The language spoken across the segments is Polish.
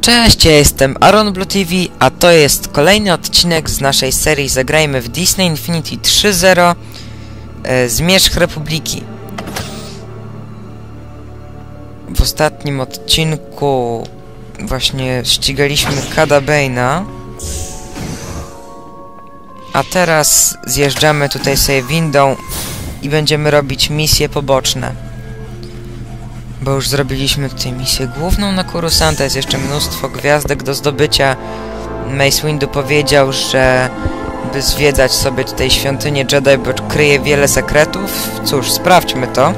Cześć, ja jestem Aron Blue TV, a to jest kolejny odcinek z naszej serii Zagrajmy w Disney Infinity 3.0 Zmierzch Republiki. W ostatnim odcinku właśnie ścigaliśmy Cada Bane'a, a teraz zjeżdżamy tutaj sobie windą i będziemy robić misje poboczne. Bo już zrobiliśmy tutaj misję główną na Coruscanta, jest jeszcze mnóstwo gwiazdek do zdobycia. Mace Windu powiedział, że by zwiedzać sobie tutaj świątynię Jedi, bo kryje wiele sekretów. Cóż, sprawdźmy to.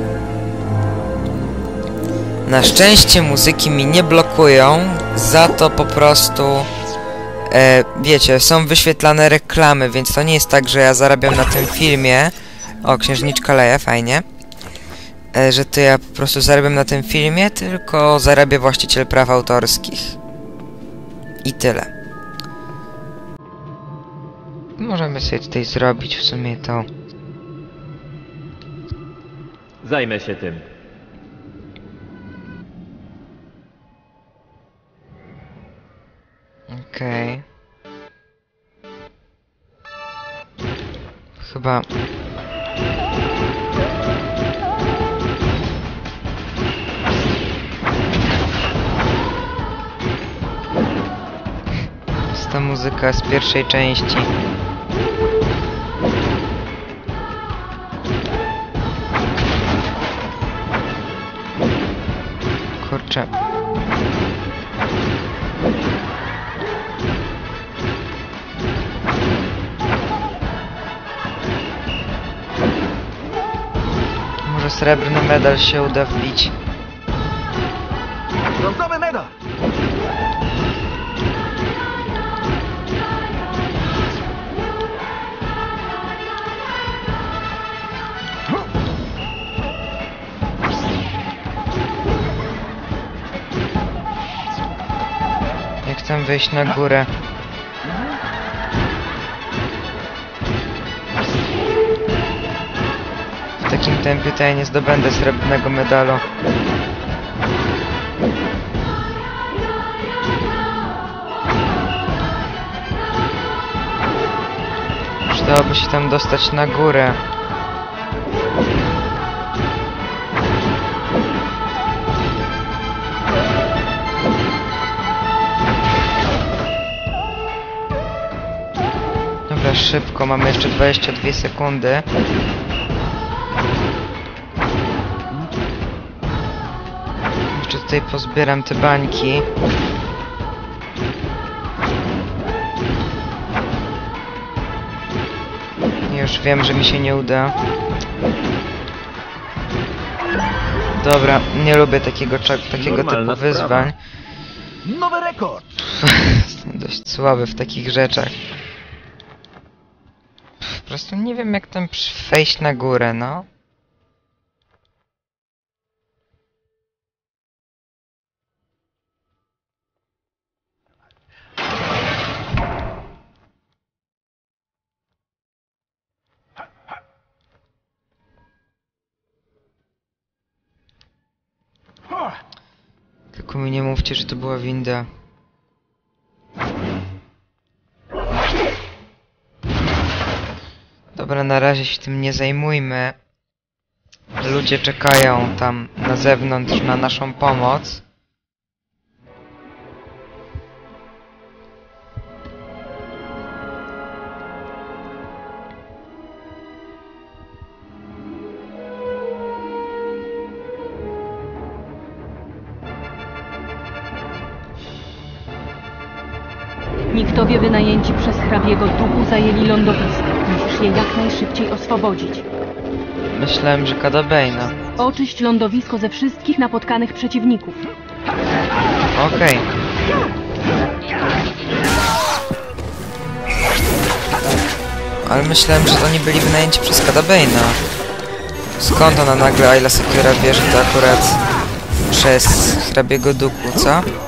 Na szczęście muzyki mi nie blokują, za to po prostu wiecie, są wyświetlane reklamy, więc to nie jest tak, że ja zarabiam na tym filmie. O, księżniczka Leia, fajnie. Że to ja po prostu zarabiam na tym filmie, tylko zarabia właściciel praw autorskich. I tyle. Możemy sobie tutaj zrobić w sumie to. Zajmę się tym. Okej. Chyba... ta muzyka z pierwszej części. Kurczę. Może srebrny medal się uda wbić. Brązowy medal! Ja chcę wyjść na górę. W takim tempie to ja nie zdobędę srebrnego medalu. Przydałoby się tam dostać na górę. Dobra, szybko, mamy jeszcze 22 sekundy. Jeszcze tutaj pozbieram te bańki. Już wiem, że mi się nie uda. Dobra, nie lubię takiego typu wyzwań. Nowy rekord! Jestem dość słaby w takich rzeczach. Po prostu nie wiem, jak tam wejść na górę, no. Tylko mi nie mówcie, że to była winda. Dobra, na razie się tym nie zajmujmy. Ludzie czekają tam na zewnątrz na naszą pomoc. Niktowie wynajęci przez hrabiego duchu zajęli lądowisko. Musisz je jak najszybciej oswobodzić. Myślałem, że Cada Bane'a. Oczyść lądowisko ze wszystkich napotkanych przeciwników. Okej. Ale myślałem, że oni byli wynajęci przez Cada Bane'a. Skąd ona nagle Ayla Secura wie, że to akurat przez hrabiego duchu, co?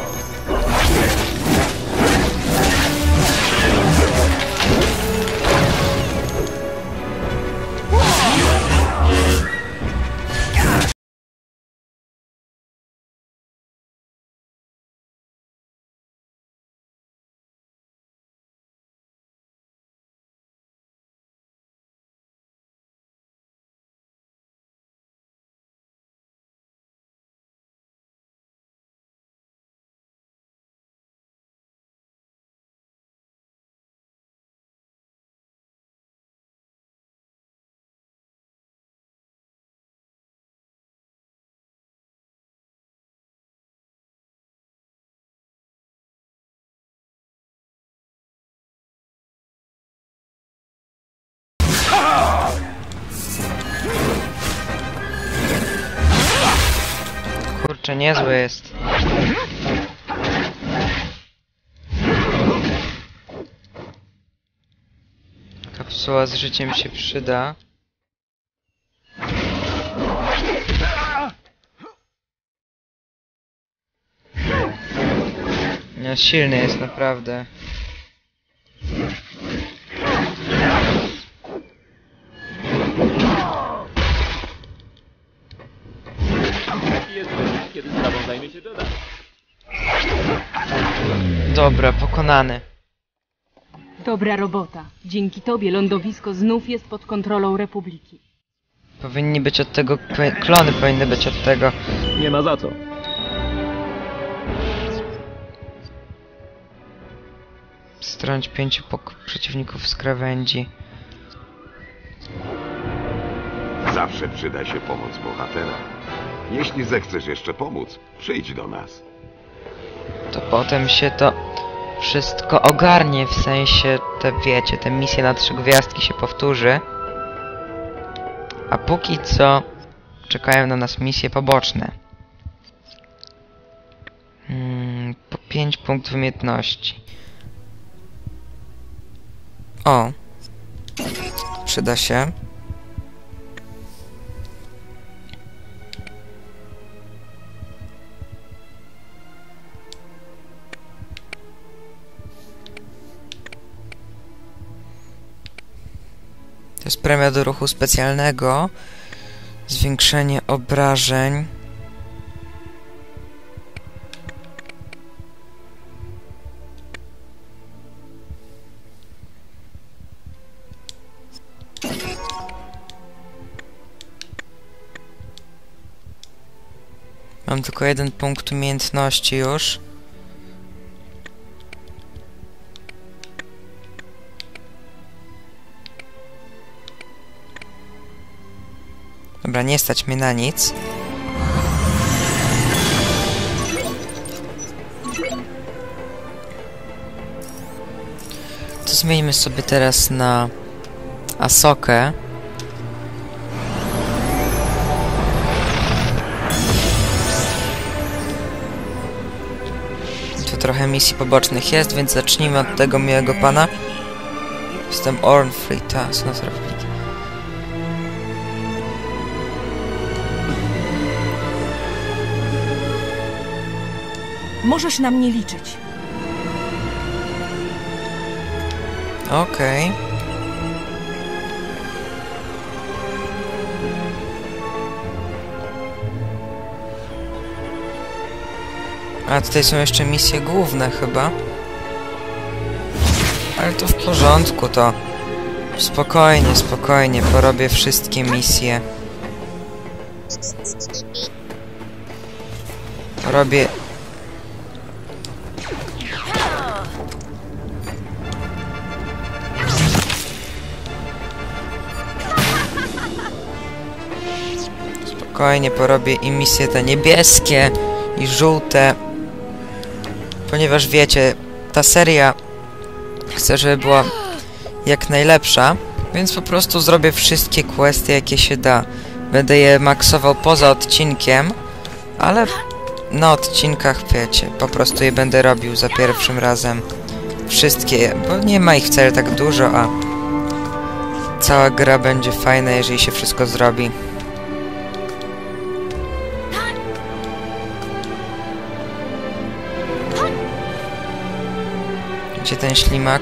niezłe jest. Kapsuła z życiem się przyda. No, silny jest naprawdę. Jest, kiedy sprawą zajmie się Jedi. Dobra, pokonany. Dobra robota. Dzięki tobie lądowisko znów jest pod kontrolą Republiki. Powinni być od tego... Klony powinny być od tego. Nie ma za co. Strąć 5 przeciwników z krawędzi. Zawsze przyda się pomoc bohatera. Jeśli zechcesz jeszcze pomóc, przyjdź do nas. To potem się to wszystko ogarnie, w sensie, te wiecie, te misje na 3 gwiazdki się powtórzy. A póki co czekają na nas misje poboczne. Po 5 punktów umiejętności. O! Przyda się. To jest premia do ruchu specjalnego. Zwiększenie obrażeń. Mam tylko 1 punkt umiejętności już. Dobra, nie stać mnie na nic. To zmieńmy sobie teraz na Asokę. Tu trochę misji pobocznych jest, więc zacznijmy od tego miłego pana. Jestem Ornfleet, ta, Republiki. Możesz na mnie liczyć. Okej. A tutaj są jeszcze misje główne chyba. Ale to w porządku, to spokojnie, spokojnie, porobię wszystkie misje. Robię... Spokojnie porobię i misje te niebieskie i żółte. Ponieważ wiecie, ta seria chcę, żeby była jak najlepsza, więc po prostu zrobię wszystkie questy, jakie się da. Będę je maksował poza odcinkiem, ale na odcinkach, wiecie, po prostu je będę robił za pierwszym razem. Wszystkie, bo nie ma ich wcale tak dużo, a cała gra będzie fajna, jeżeli się wszystko zrobi. Gdzie ten ślimak?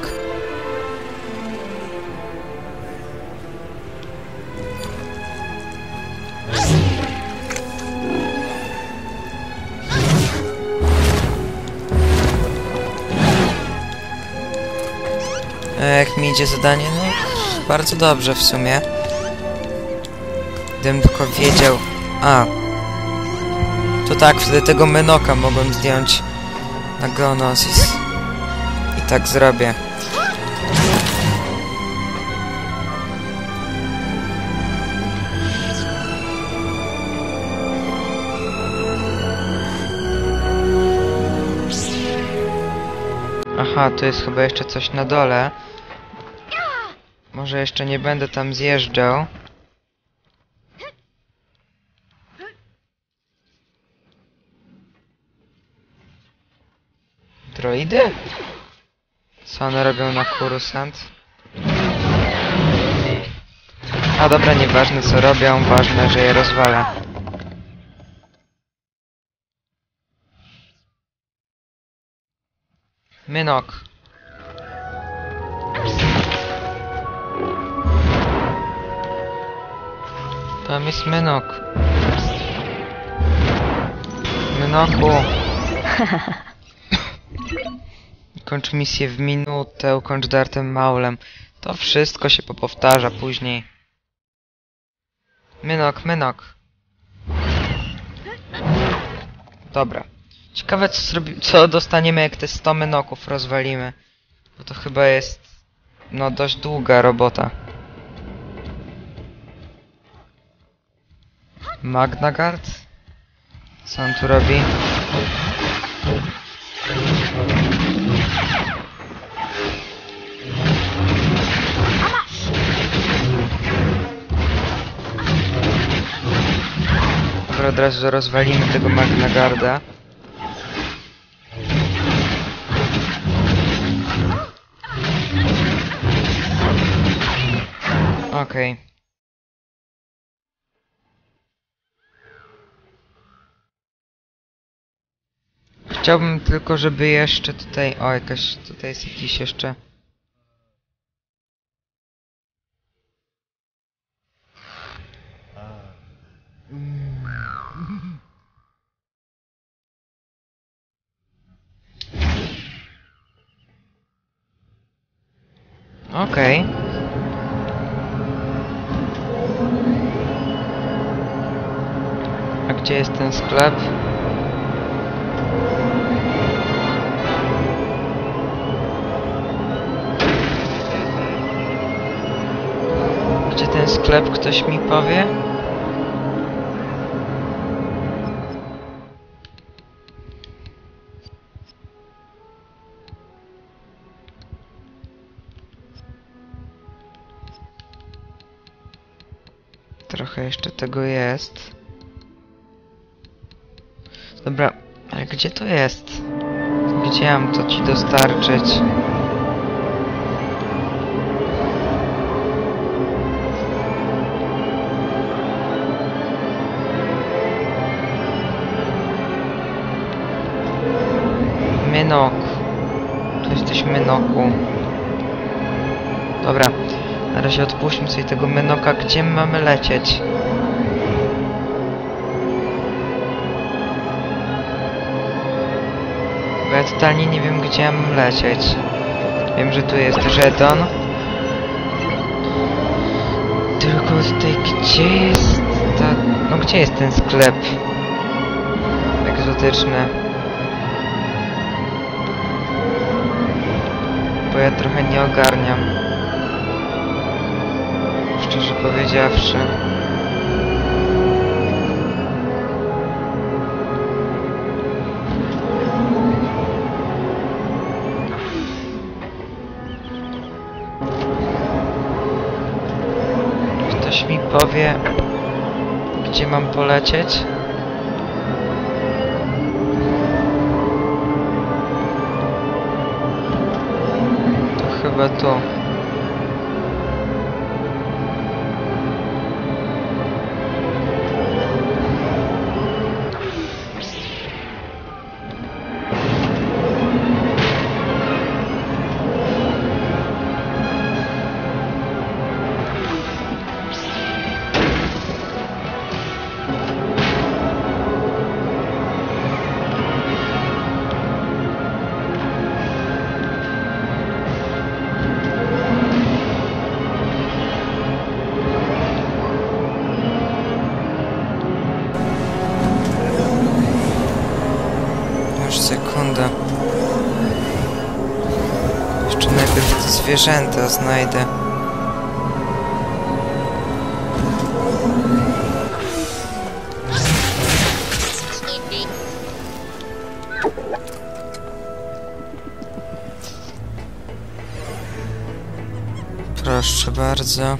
Jak mi idzie zadanie? No, bardzo dobrze w sumie. Gdybym tylko wiedział... A. To tak, wtedy tego Menoka mogłem zdjąć na Geonosis. I tak zrobię. Aha, tu jest chyba jeszcze coś na dole. Może jeszcze nie będę tam zjeżdżał. Droidy? Co one robią na Coruscant? A dobra, nieważne co robią, ważne, że je rozwalę. Mynok. Tam jest Mynok. Mynoku. Kończ misję w minutę, ukończ Dartem Maulem. To wszystko się popowtarza później. Mynok, Mynok. Dobra. Ciekawe co dostaniemy, jak te 100 Mynoków rozwalimy. Bo to chyba jest... no dość długa robota. Magna Guard? Co on tu robi? Dobra, od razu rozwalimy tego Magna Guarda. Okej. Chciałbym tylko, żeby jeszcze tutaj... o, jakaś... tutaj jest jakiś jeszcze... Okej. A gdzie jest ten sklep? Gdzie ten sklep? Ktoś mi powie? Trochę jeszcze tego jest. Dobra, ale gdzie to jest? Gdzie mam to ci dostarczyć? Mynok. Tu jesteś, Mynoku. Dobra. Na razie odpuśćmy sobie tego Mynoka. Gdzie my mamy lecieć? Bo ja totalnie nie wiem, gdzie mam lecieć. Wiem, że tu jest żeton. Tylko tutaj, gdzie jest ta... no gdzie jest ten sklep egzotyczny? Bo ja trochę nie ogarniam. Szczerze powiedziawszy. Ktoś mi powie, gdzie mam polecieć? To chyba tu. Sekunda. Jeszcze najpierw te zwierzęta znajdę. Proszę bardzo.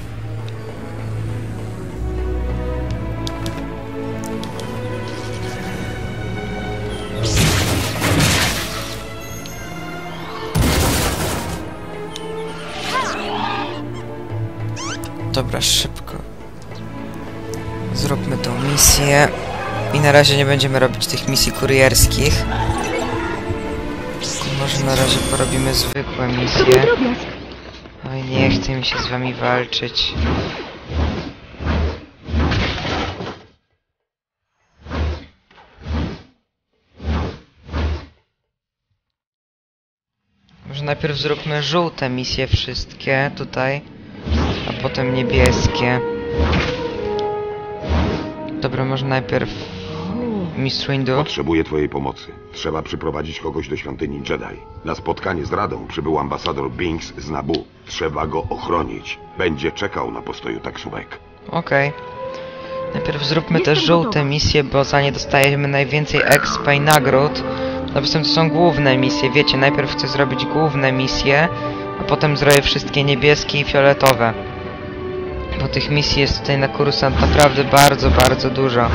Dobra, szybko. Zróbmy tą misję. I na razie nie będziemy robić tych misji kurierskich. Może na razie porobimy zwykłe misje. Oj, nie chce mi się z wami walczyć. Może najpierw zróbmy żółte misje wszystkie tutaj, a potem niebieskie. Dobra, może najpierw Mistrz Windu. Potrzebuję twojej pomocy. Trzeba przyprowadzić kogoś do świątyni Jedi. Na spotkanie z Radą przybył ambasador Binks z Naboo. Trzeba go ochronić. Będzie czekał na postoju taksówek. Okej. Najpierw zróbmy te żółte misje, bo za nie dostajemy najwięcej expa i nagród. No poza tym to są główne misje, wiecie, najpierw chcę zrobić główne misje, a potem zrobię wszystkie niebieskie i fioletowe. Bo tych misji jest tutaj na Coruscant naprawdę bardzo, bardzo dużo.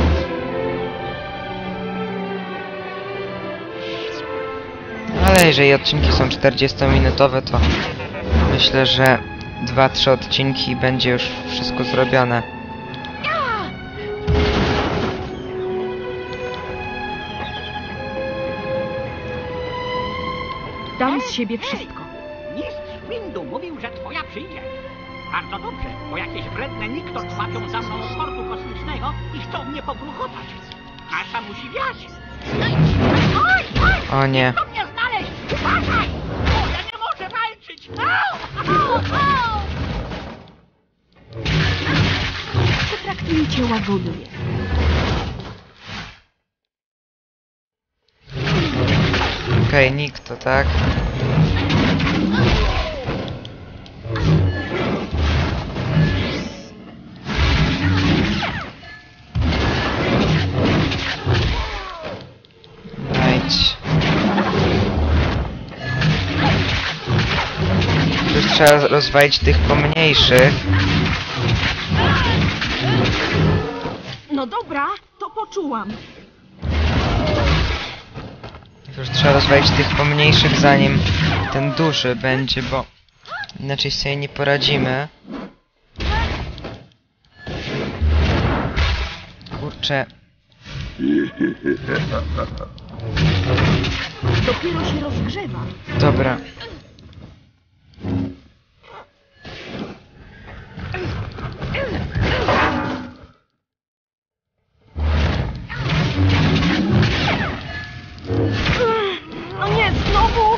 Ale jeżeli odcinki są 40-minutowe, to myślę, że 2-3 odcinki będzie już wszystko zrobione. Dam z siebie wszystko. Mistrz Windu mówił, że twoja przyjdzie. Bardzo dobrze, bo jakieś wredne nikto łapią za mną z portu kosmicznego i chcą mnie pogruchotać. Nasza musi wiać. O nie. Chcą mnie znaleźć! Uważaj! O, ja nie mogę walczyć! Au! Au! Au! Potraktujcie łagodnie. Okej, nikt to tak. Wejdź. Już trzeba rozwalić tych pomniejszych. No dobra, to poczułam. Już trzeba rozwalić tych pomniejszych, zanim ten duży będzie, bo inaczej sobie nie poradzimy. Kurczę. Dopiero się rozgrzewa. Dobra. No nie, znowu!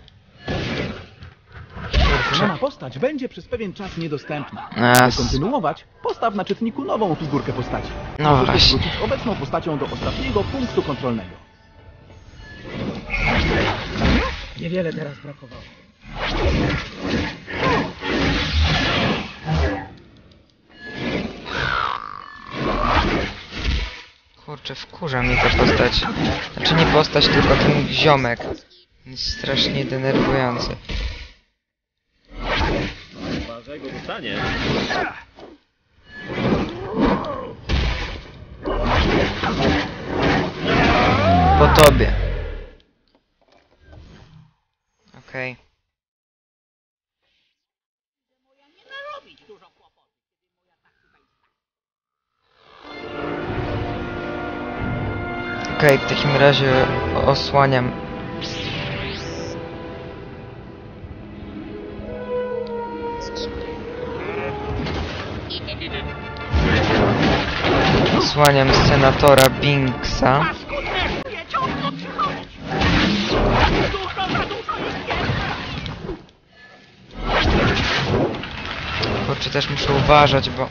Dana postać będzie przez pewien czas niedostępna. As. Aby kontynuować, postaw na czytniku nową figurkę postaci. No Możesz właśnie. wrócić obecną postacią do ostatniego punktu kontrolnego. Niewiele teraz brakowało. Kurczę, wkurza mnie ta postać. Znaczy nie postać, tylko ten ziomek. Jest strasznie denerwujący. Uważaj, bo dostanie. Po tobie. Okej. Narobić dużo kłopotów. Okej, w takim razie osłaniam. Osłaniam senatora Binksa. Pasku też nie ciągną przychodzić. Dużo za dużo ich jest. Kurczę, też muszę uważać, bo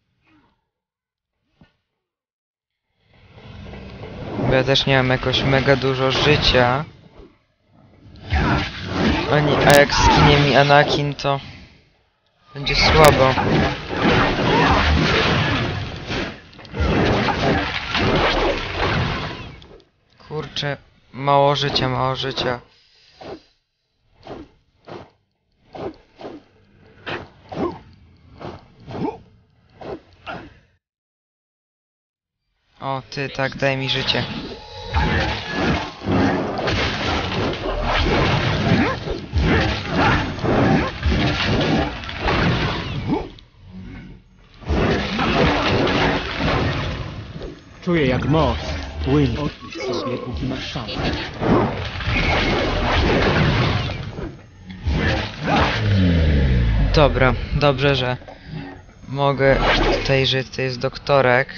ja też nie mam jakoś mega dużo życia. A jak skinie mi Anakin, to będzie słabo. Kurczę, mało życia, mało życia. O, ty, tak, daj mi życie. Czuję jak moc płynie. Odpuść sobie, póki masz szansę. Dobra, dobrze, że mogę tutaj, że to jest doktorek.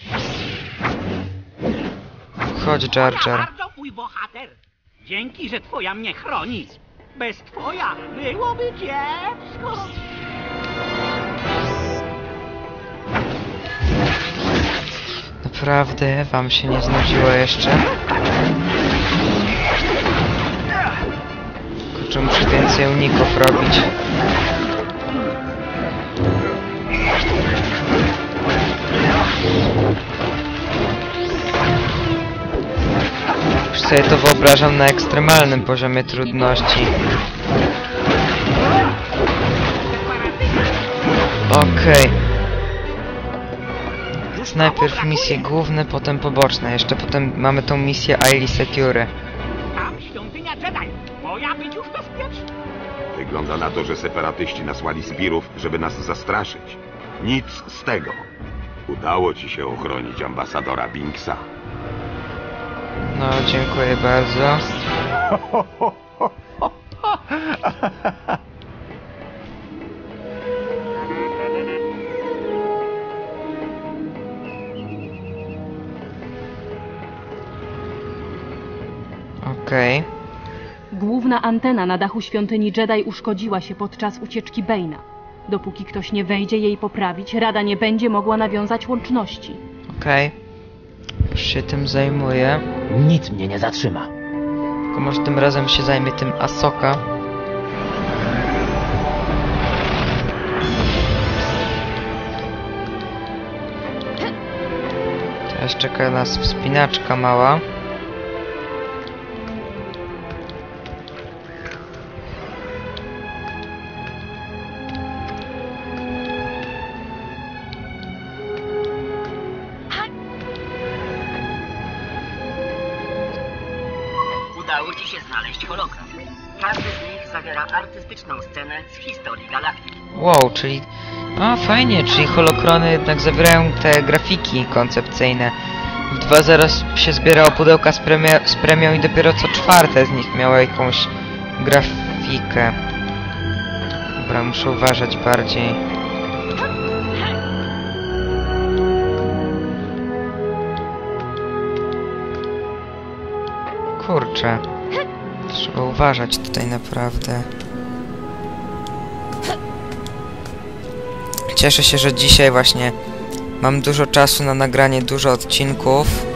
Chodź, Jar Jar. Bardzo, mój bohater. Dzięki, że twoja mnie chroni. Bez twoja byłoby kiepsko. Naprawdę wam się nie znudziło jeszcze? Kurczę, muszę więcej uników robić. Już sobie to wyobrażam na ekstremalnym poziomie trudności. Okej. Najpierw misje główne, potem poboczne. Jeszcze potem mamy tą misję Aili Secure. Tam świątynia Jedi. Moja być już bezpieczna. Wygląda na to, że separatyści nasłali zbirów, żeby nas zastraszyć. Nic z tego. Udało ci się ochronić ambasadora Binksa. No, dziękuję bardzo. Okej. Główna antena na dachu świątyni Jedi uszkodziła się podczas ucieczki Bane'a. Dopóki ktoś nie wejdzie jej poprawić, Rada nie będzie mogła nawiązać łączności. Okej. Już się tym zajmuję. Nic mnie nie zatrzyma. Tylko może tym razem się zajmie tym Ahsoka. Teraz czeka nas wspinaczka mała. Udało ci się znaleźć hologram. Każdy z nich zawiera artystyczną scenę z historii galaktyki. Wow, czyli... A, fajnie, czyli holokrony jednak zawierają te grafiki koncepcyjne. W 2.0 się zbierało pudełka z premią i dopiero co czwarte z nich miało jakąś grafikę. Dobra, muszę uważać bardziej. Kurczę. Trzeba uważać tutaj naprawdę. Cieszę się, że dzisiaj właśnie mam dużo czasu na nagranie dużo odcinków.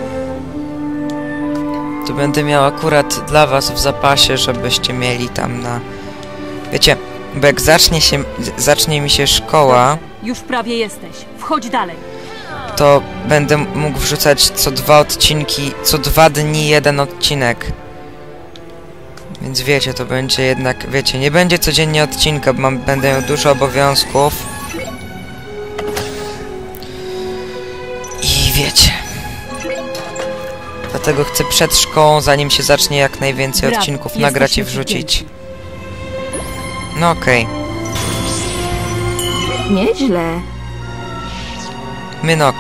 To będę miał akurat dla was w zapasie, żebyście mieli tam na... Wiecie, bo jak zacznie mi się szkoła, Już prawie jesteś. Wchodź dalej. to będę mógł wrzucać co 2 odcinki, co 2 dni jeden odcinek. Więc wiecie, to będzie jednak, wiecie, nie będzie codziennie odcinka, bo będę miał dużo obowiązków. I wiecie. Dlatego chcę przed szkołą, zanim się zacznie, jak najwięcej Brawo, odcinków nagrać i jesteśmy ci wrzucić. No okej. Nieźle. Mynok.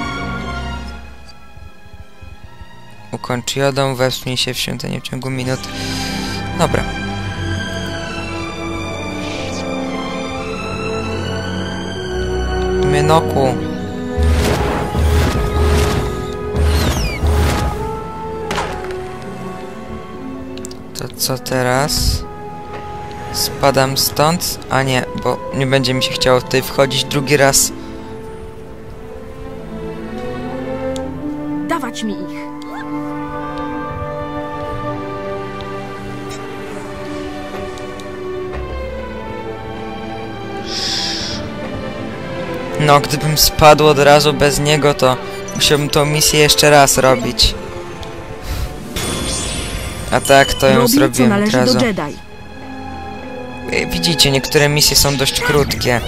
Ukończ jodą, wespnij się w świątynię w ciągu minut. Dobra. Mynoku. To co teraz? Spadam stąd? A nie, bo nie będzie mi się chciało tutaj wchodzić drugi raz. Dawać mi ich. No, gdybym spadł od razu bez niego, to musiałbym tą misję jeszcze raz robić. A tak, to ją Robi, co zrobiłem od należy razu. do Jedi. Widzicie, niektóre misje są dość krótkie.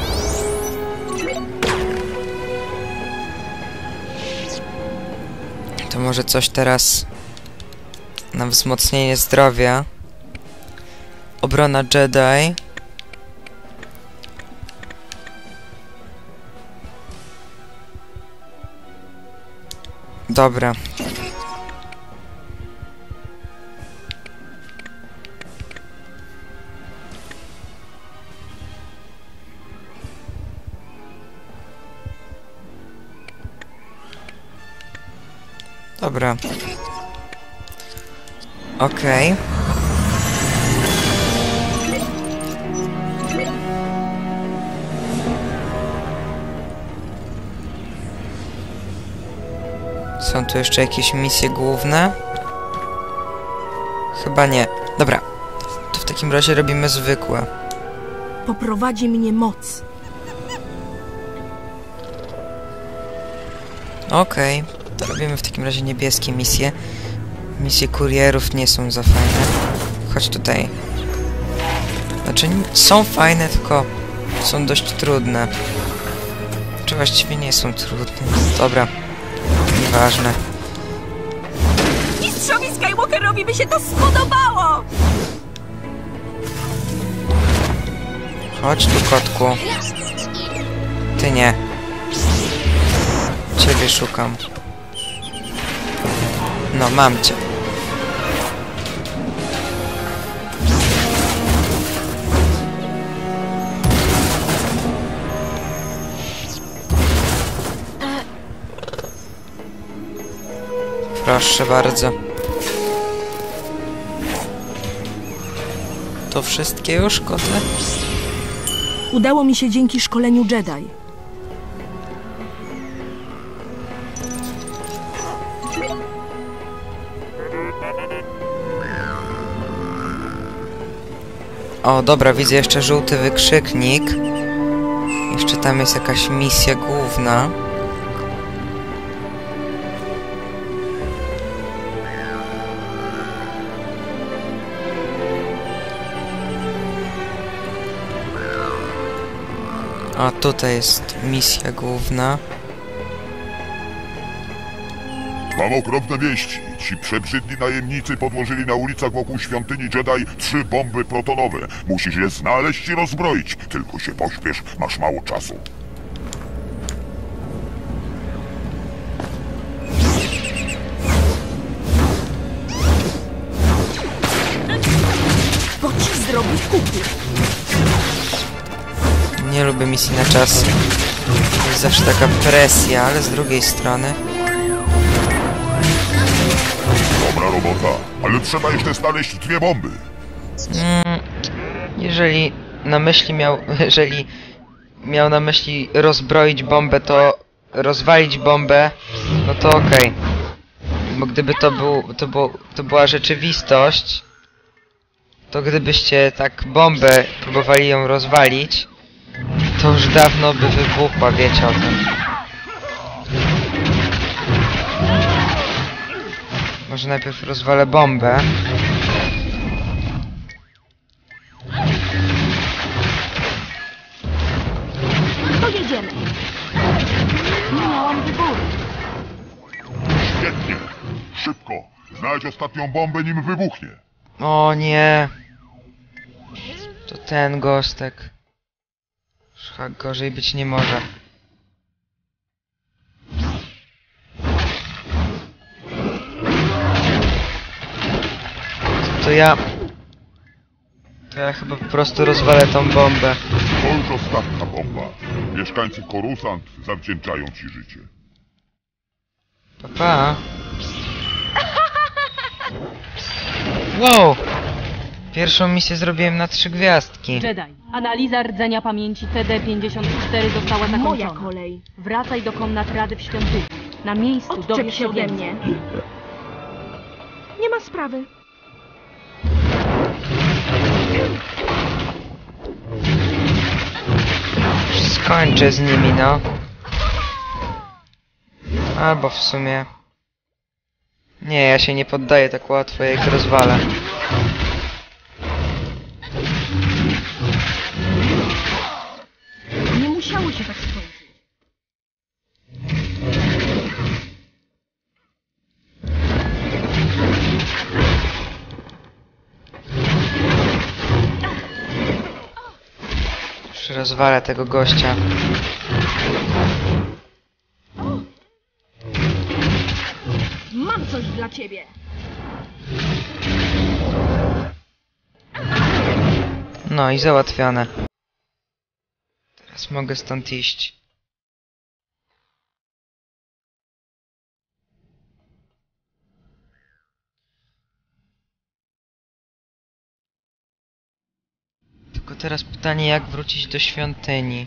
To może coś teraz na wzmocnienie zdrowia. Obrona Jedi. Dobra. Dobra. Okej. Są tu jeszcze jakieś misje główne? Chyba nie. Dobra. To w takim razie robimy zwykłe. Poprowadzi mnie moc. Okej. To robimy w takim razie niebieskie misje. Misje kurierów nie są za fajne. Chodź tutaj. Znaczy są fajne, tylko są dość trudne. Czy właściwie nie są trudne? Dobra. Nieważne. Mistrzowi Skywalkerowi by się to spodobało! Chodź tu, kotku. Ty nie. Ciebie szukam. No, mam cię. Proszę bardzo. To wszystkie już, kotle? Udało mi się dzięki szkoleniu Jedi. O, dobra, widzę jeszcze żółty wykrzyknik. Jeszcze tam jest jakaś misja główna. A tutaj jest misja główna. Mam okropne wieści. Ci przebrzydli najemnicy podłożyli na ulicach wokół świątyni Jedi 3 bomby protonowe. Musisz je znaleźć i rozbroić. Tylko się pośpiesz, masz mało czasu. Bo ci zrobić kupię. Nie lubię misji na czas. To jest zawsze taka presja, ale z drugiej strony... Dobra robota, ale trzeba jeszcze znaleźć 2 bomby. Jeżeli miał na myśli rozbroić bombę, to rozwalić bombę, no to okej. Bo gdyby to była rzeczywistość, to gdybyście tak bombę próbowali ją rozwalić, to już dawno by wybuchła, wiecie o tym. Może najpierw rozwalę bombę. To jedziemy. Nie miałam wyboru. Świetnie. Szybko. Znajdź ostatnią bombę, nim wybuchnie. O nie. To ten gostek. Szach, gorzej być nie może. To ja chyba po prostu rozwalę tą bombę. To już ostatnia bomba. Mieszkańcy Coruscant zawdzięczają ci życie. Pa. Wow! Pierwszą misję zrobiłem na 3 gwiazdki. Jedi. Analiza rdzenia pamięci TD-54 została zakończona. Moja kolej. Wracaj do komnat Rady w świątyni. Na miejscu Odczep dowiesz się się ode więcej. mnie. Nie ma sprawy. Skończę z nimi, no. Albo w sumie... Nie, ja się nie poddaję tak łatwo, jak rozwalę. Nie musiało się tak skończyć. Już rozwalę tego gościa. dla ciebie. No i załatwione. Teraz mogę stąd iść. Tylko teraz pytanie, jak wrócić do świątyni.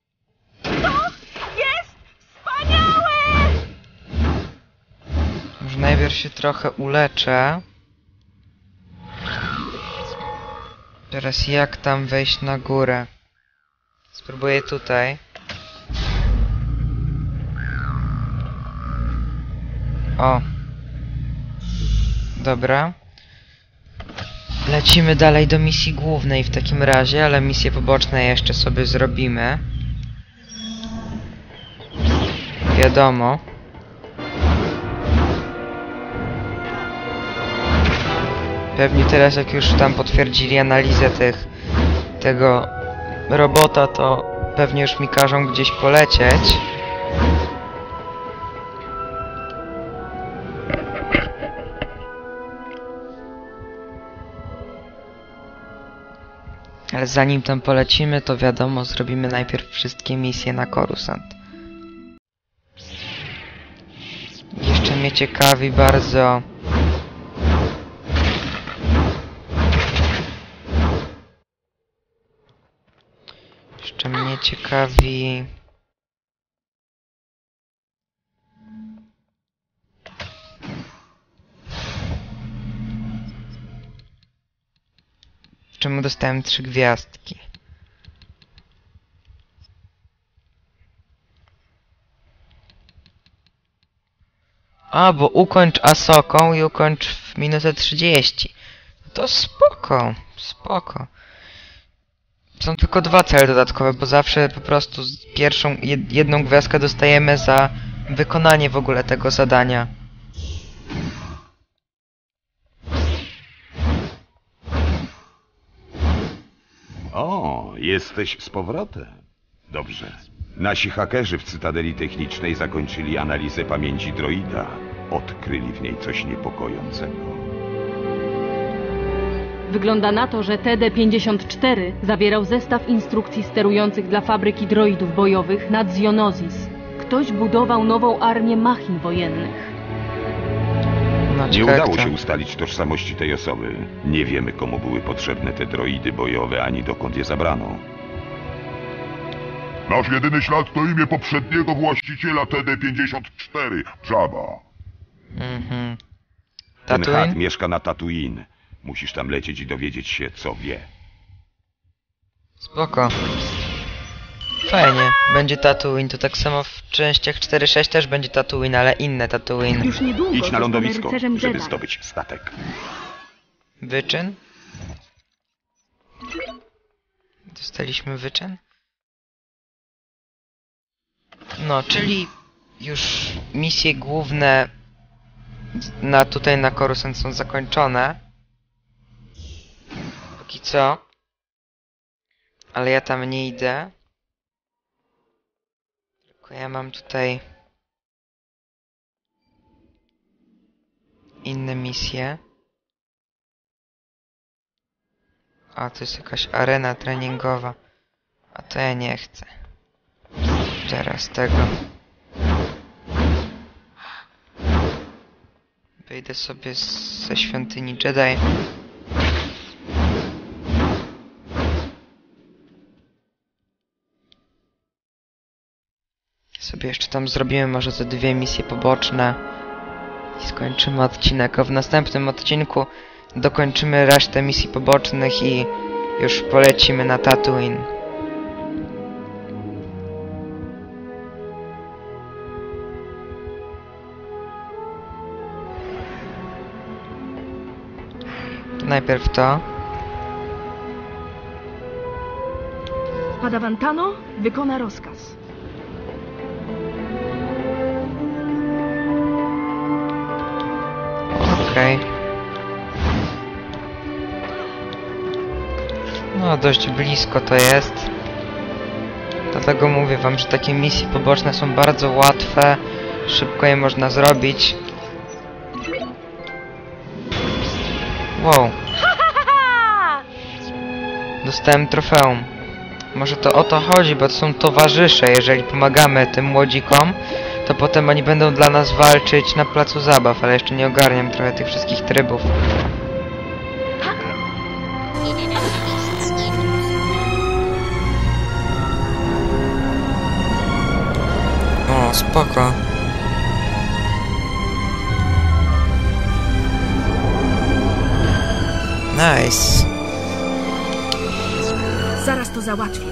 Jest wspaniałe! Może najpierw się trochę uleczę. Teraz jak tam wejść na górę? Spróbuję tutaj. O. Dobra. Lecimy dalej do misji głównej w takim razie, ale misje poboczne jeszcze sobie zrobimy. Wiadomo. Pewnie teraz jak już tam potwierdzili analizę tego robota, to pewnie już mi każą gdzieś polecieć. Ale zanim tam polecimy, to wiadomo, zrobimy najpierw wszystkie misje na Coruscant. Jeszcze mnie ciekawi bardzo... Jeszcze mnie ciekawi... Czemu dostałem 3 gwiazdki? A, bo ukończ Asoką i ukończ w minutę 30. To spoko, spoko. Są tylko 2 cele dodatkowe, bo zawsze po prostu pierwszą, jedną gwiazdkę dostajemy za wykonanie w ogóle tego zadania. O, jesteś z powrotem. Dobrze. Nasi hakerzy w Cytadeli Technicznej zakończyli analizę pamięci droida. Odkryli w niej coś niepokojącego. Wygląda na to, że TD-54 zawierał zestaw instrukcji sterujących dla fabryki droidów bojowych nad Zionozis. Ktoś budował nową armię machin wojennych. No, Nie ciekawe, udało kto. się ustalić tożsamości tej osoby. Nie wiemy, komu były potrzebne te droidy bojowe, ani dokąd je zabrano. Nasz jedyny ślad to imię poprzedniego właściciela TD-54, Jabba. Mhm. Ten Tatooine? Hutt mieszka na Tatooine. Musisz tam lecieć i dowiedzieć się, co wie. Spoko. Fajnie. Będzie Tatooine. To tak samo w częściach 4-6 też będzie Tatooine, ale inne Tatooine. Już niedługo Idź na zostanę lądowisko, rycerzem żeby Jedi. zdobyć statek. Wyczyn? Dostaliśmy wyczyn? No, czyli już misje główne tutaj na Coruscant są zakończone. Póki co. Ale ja tam nie idę. Tylko ja mam tutaj inne misje. A, to jest jakaś arena treningowa. A to ja nie chcę. Teraz tego. Wyjdę sobie ze świątyni Jedi. Sobie jeszcze tam zrobimy może te 2 misje poboczne. I skończymy odcinek. A w następnym odcinku dokończymy resztę misji pobocznych i już polecimy na Tatooine. To najpierw to. Padawan Tano wykona rozkaz. Okej. No, dość blisko to jest. Dlatego mówię wam, że takie misje poboczne są bardzo łatwe. Szybko je można zrobić. Wow. Dostałem trofeum. Może to o to chodzi, bo to są towarzysze. Jeżeli pomagamy tym młodzikom, to potem oni będą dla nas walczyć na placu zabaw, ale jeszcze nie ogarniam trochę tych wszystkich trybów. O, spoko. Nice. Zaraz to załatwię.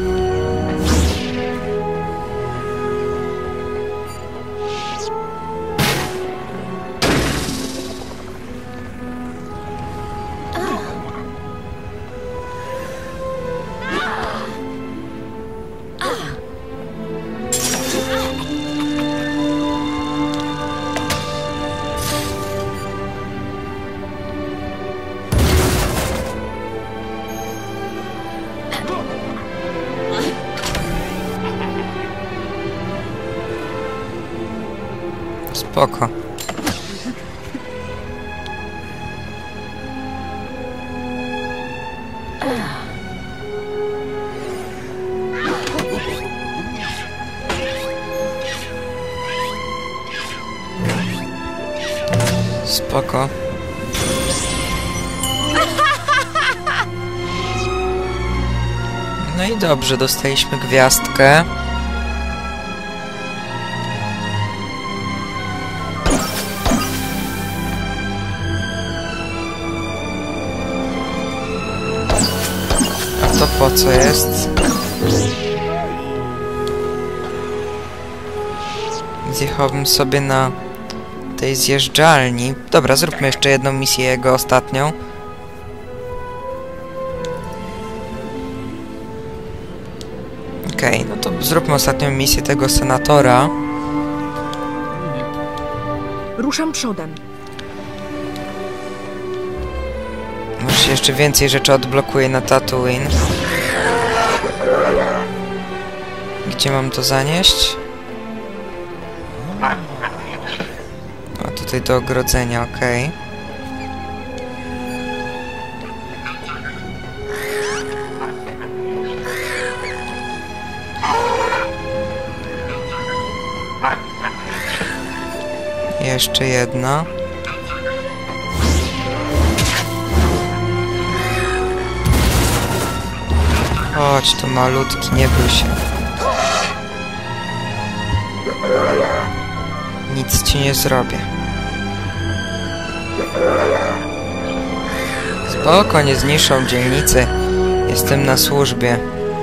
Spoko. Spoko. No i dobrze, dostaliśmy gwiazdkę. A to po co jest? Zjechałbym sobie na tej zjeżdżalni. Dobra, zróbmy jeszcze jedną misję jego, ostatnią. Okej, no to zróbmy ostatnią misję tego senatora. Ruszam przodem. Może się jeszcze więcej rzeczy odblokuje na Tatooine. Gdzie mam to zanieść? O, tutaj do ogrodzenia, okej. Jeszcze jedna. Chodź tu malutki, nie bój się. Nic ci nie zrobię. Spoko, nie zniszczą dzielnicy. Jestem na służbie.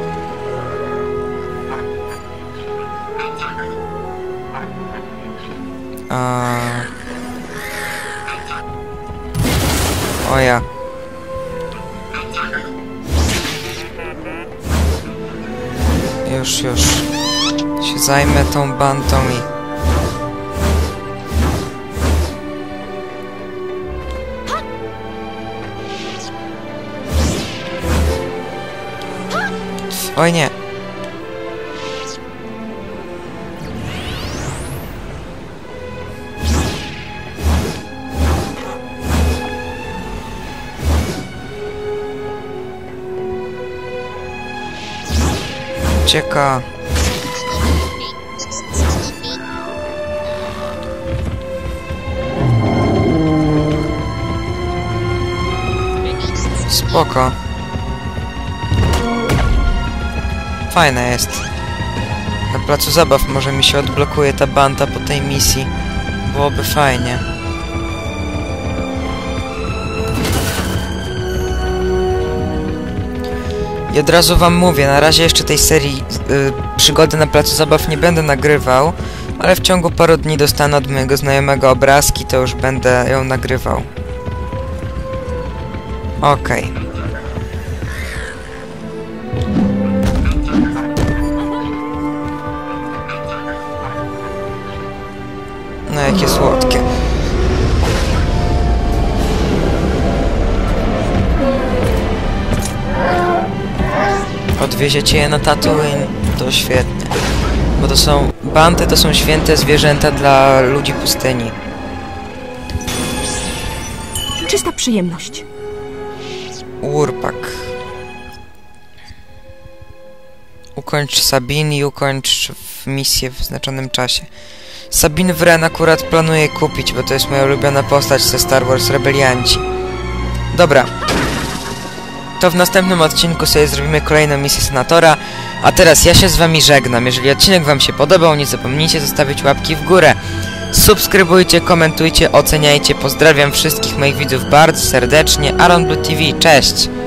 O ja. Już się zajmę tą bandą i... Oj nie. Ucieka. Spoko. Fajne jest. Na placu zabaw może mi się odblokuje ta banda po tej misji. Byłoby fajnie. I od razu wam mówię, na razie jeszcze tej serii przygody na placu zabaw nie będę nagrywał, ale w ciągu paru dni dostanę od mojego znajomego obrazki, to już będę ją nagrywał. Okej. No jakie słodkie. Odwieziecie je na Tatooine? To świetnie. Bo to są... Banty to są święte zwierzęta dla ludzi pustyni. Czysta przyjemność. Urpak. Ukończ Sabine i ukończ misję w wyznaczonym czasie. Sabine Wren akurat planuję kupić, bo to jest moja ulubiona postać ze Star Wars Rebelianci. Dobra. To w następnym odcinku sobie zrobimy kolejną misję Senatora, a teraz ja się z wami żegnam. Jeżeli odcinek wam się podobał, nie zapomnijcie zostawić łapki w górę. Subskrybujcie, komentujcie, oceniajcie. Pozdrawiam wszystkich moich widzów bardzo serdecznie. Aaron Blue TV, cześć!